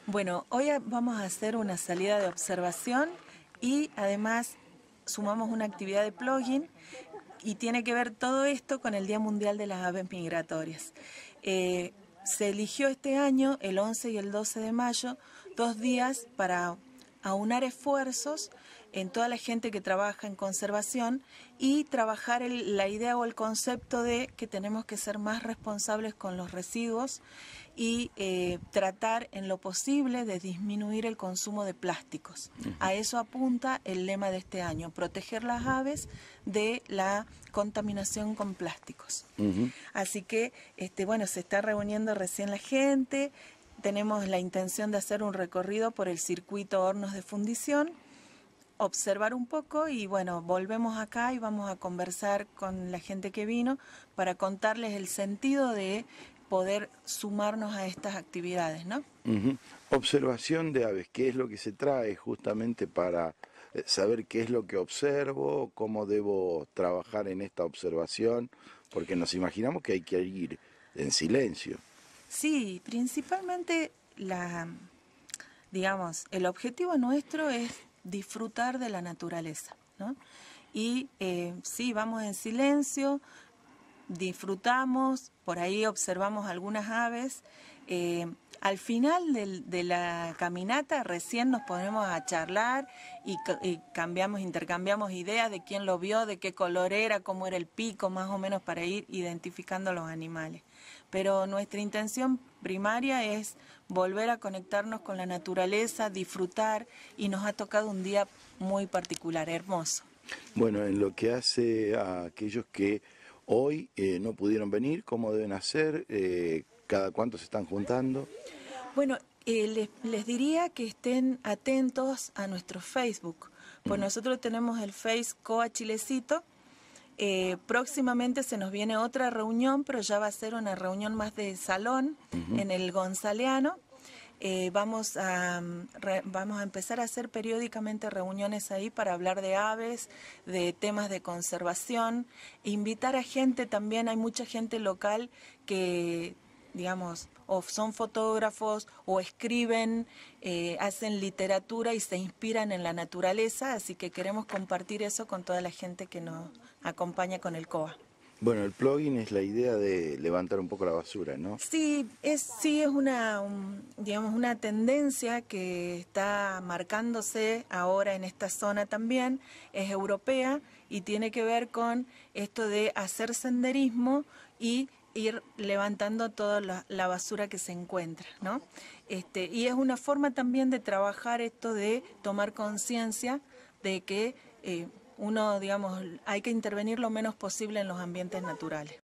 Bueno, hoy vamos a hacer una salida de observación y además sumamos una actividad de plugin y tiene que ver todo esto con el Día Mundial de las Aves Migratorias. Se eligió este año, el 11 y el 12 de mayo, 2 días para aunar esfuerzos en toda la gente que trabaja en conservación y trabajar la idea o el concepto de que tenemos que ser más responsables con los residuos y tratar en lo posible de disminuir el consumo de plásticos. A eso apunta el lema de este año, proteger las aves de la contaminación con plásticos. Así que, bueno, se está reuniendo recién la gente. Tenemos la intención de hacer un recorrido por el circuito Hornos de Fundición, observar un poco y bueno, volvemos acá y vamos a conversar con la gente que vino para contarles el sentido de poder sumarnos a estas actividades, ¿no? Observación de aves, ¿qué es lo que se trae justamente para saber qué es lo que observo, cómo debo trabajar en esta observación? Porque nos imaginamos que hay que ir en silencio. Sí, principalmente digamos, el objetivo nuestro es disfrutar de la naturaleza, ¿no? Y sí, vamos en silencio, disfrutamos, por ahí observamos algunas aves. Al final de la caminata recién nos ponemos a charlar y intercambiamos ideas de quién lo vio, de qué color era, cómo era el pico, más o menos para ir identificando los animales. Pero nuestra intención primaria es volver a conectarnos con la naturaleza, disfrutar, y nos ha tocado un día muy particular, hermoso. Bueno, en lo que hace a aquellos que hoy no pudieron venir, ¿cómo deben hacer? ¿Cada cuánto se están juntando? Bueno, les diría que estén atentos a nuestro Facebook, pues nosotros tenemos el Face Coa Chilecito. Próximamente se nos viene otra reunión, pero ya va a ser una reunión más de salón en el Gonzaleano. Vamos a empezar a hacer periódicamente reuniones ahí para hablar de aves, de temas de conservación, invitar a gente también. Hay mucha gente local que, digamos, o son fotógrafos o escriben, hacen literatura y se inspiran en la naturaleza, así que queremos compartir eso con toda la gente que nos acompaña con el COA. Bueno, el plugin es la idea de levantar un poco la basura, ¿no? Sí, es digamos, una tendencia que está marcándose ahora en esta zona también, es europea y tiene que ver con esto de hacer senderismo y ir levantando toda la basura que se encuentra, ¿no? Y es una forma también de trabajar esto de tomar conciencia de que uno, digamos, hay que intervenir lo menos posible en los ambientes naturales.